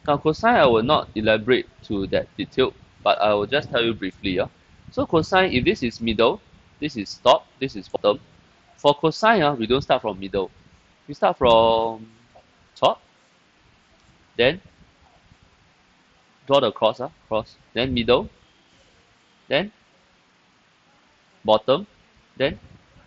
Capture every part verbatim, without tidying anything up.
Now cosine I will not elaborate to that detail, but I will just tell you briefly. Yeah. So cosine, if this is middle, this is top, this is bottom. For cosine, uh, we don't start from middle. We start from top, then draw the cross, uh, cross, then middle, then bottom, then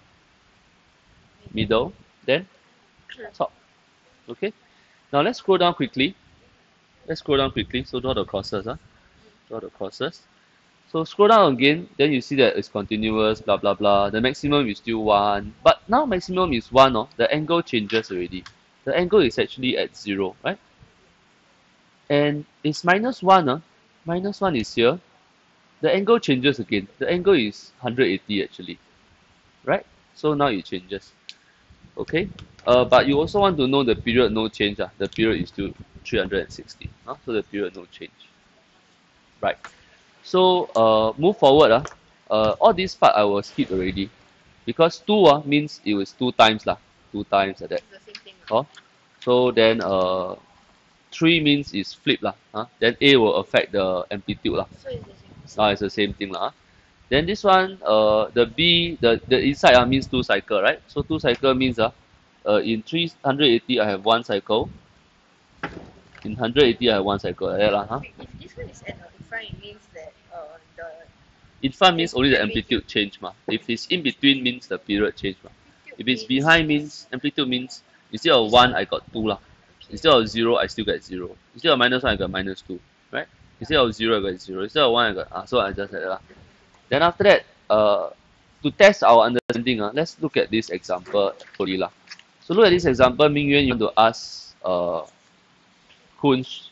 middle, then top. Okay. Now let's scroll down quickly. Let's scroll down quickly. So draw the crosses, huh? Draw the crosses. So scroll down again, then you see that it's continuous, blah blah blah. The maximum is still one, but now maximum is one. Oh, the angle changes already. The angle is actually at zero, right? And it's minus one. Uh, minus one is here. The angle changes again. The angle is one hundred eighty actually, right? So now it changes. Okay. Uh, but you also want to know the period no change. Uh. The period is still three hundred sixty. Uh, so the period no change. Right. So uh, move forward. Uh, uh, all this part I will skip already. Because two uh, means it was two times. Lah. Two times like that. The same thing. Oh. So then uh, three means is flip. Lah. Huh? Then A will affect the amplitude. Lah. So it's the same. Ah, it's the same thing. Lah. Huh? Then this one, uh, the B, the, the inside uh, means two cycle, right? So two cycle means uh, uh, in three hundred eighty I have one cycle. In one hundred eighty I have one cycle. Like that, lah, huh? If this one is at uh, in front, it means that uh, the In front means only the amplitude change. Ma. If it's in between means the period change. Ma. If it's behind means, amplitude means instead of one I got two. Lah. Instead of zero I still get zero. Instead of minus one I got minus two. Right? Instead of zero I got zero. Instead of one I got, ah, so I just like that. Lah. Then after that, uh, to test our understanding, uh, let's look at this example fully. Lah. So look at this example, Ming Yuan, you want to ask uh, Kunz.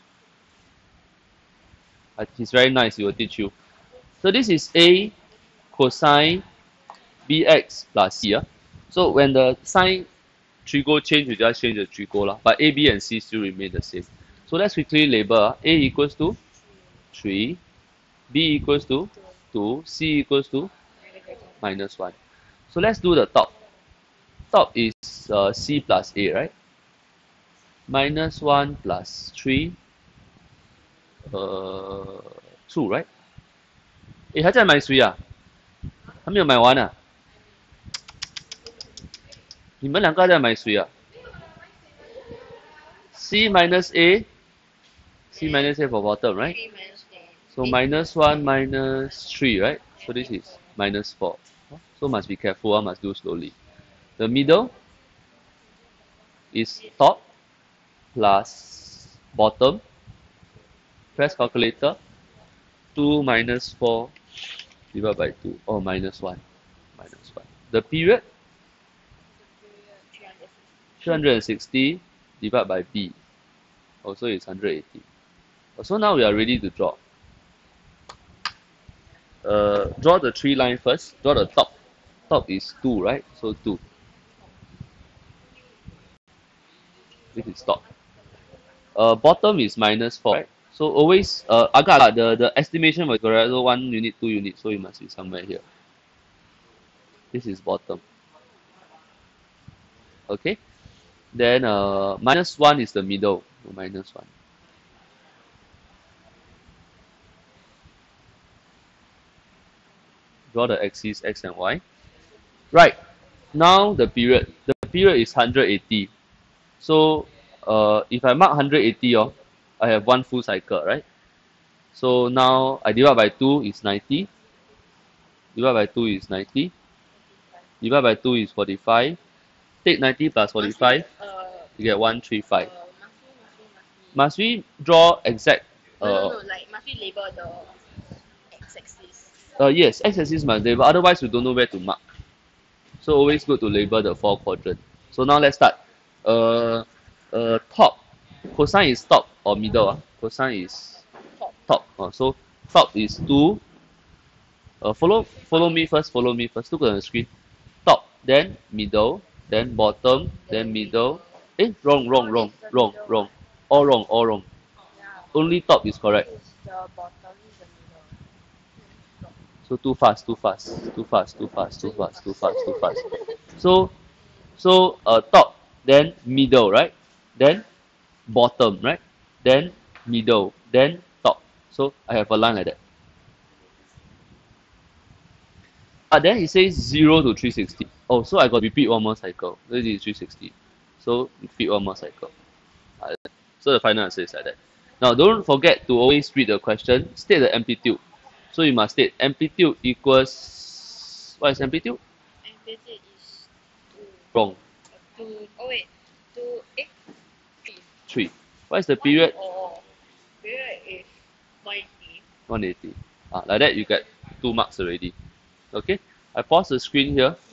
Uh, he's very nice, he will teach you. So this is A cosine bx plus C. Uh. So when the sine trigo change, you just change the trigo. Lah. But A, B and C still remain the same. So let's quickly label. Uh, A equals to three, B equals to two, C equals to minus one. So let's do the top. Top is uh, C plus A, right? Minus one plus three, uh, two, right? 诶，还在买水啊？还没有买完啊？你们两个还在买水啊 ？C minus A, C minus A for bottom, right? three minus A. So minus one minus three, right? So this is minus four. So must be careful, I must do slowly. The middle is top plus bottom. Press calculator. two minus four divided by two. Oh, minus one. Minus one. The period? three hundred sixty divided by B. Also is one hundred eighty. So now we are ready to draw. Uh, draw the three line first. Draw the top. Top is two, right? So two. This is top. Uh, bottom is minus four, right? So always, uh, agak the, the estimation was correct. So one unit, two units, so it must be somewhere here. This is bottom. Okay. Then uh, minus one is the middle. So minus one. Draw the axis x and y. Right. Now the period. The period is one hundred eighty. So uh, if I mark one hundred eighty, oh, I have one full cycle, right? So now I divide by two is ninety. Divide by two is ninety. Divide by two is forty-five. Take ninety plus forty-five, Uh, you get one hundred thirty-five. uh, must we, must we, must we? Must we draw exact? No, no, Uh, no, like must we label the x-axis? uh, yes, x-axis must label. Otherwise, we don't know where to mark. So always good to label the four quadrant. So now let's start. Uh, uh, top. Cosine is top or middle? Uh? Cosine is Top. top. Uh, so top is two. Uh, follow follow me first. Follow me first. Look at the screen. Top, then middle, then bottom, then middle. Eh, wrong, wrong, wrong, wrong, wrong. All wrong, all wrong. Yeah. Only top is correct. Is the bottom is the middle. So too fast, too fast, too fast, too fast, too fast, too fast, too fast. So, so uh, top, then middle, right? Then bottom, right? Then middle, then top. So I have a line like that. But then it says zero to three sixty. Oh, so I got to repeat one more cycle. This is three sixty. So repeat one more cycle. Uh, so the final answer is like that. Now don't forget to always read the question. State the amplitude. So you must state amplitude equals, what is amplitude? Amplitude is two. Wrong. Two. Oh wait. Two. Eh. Three. three. What is the period? Oh. Period is one eighty. one eighty. Ah, like that you get two marks already. Okay. I pause the screen here.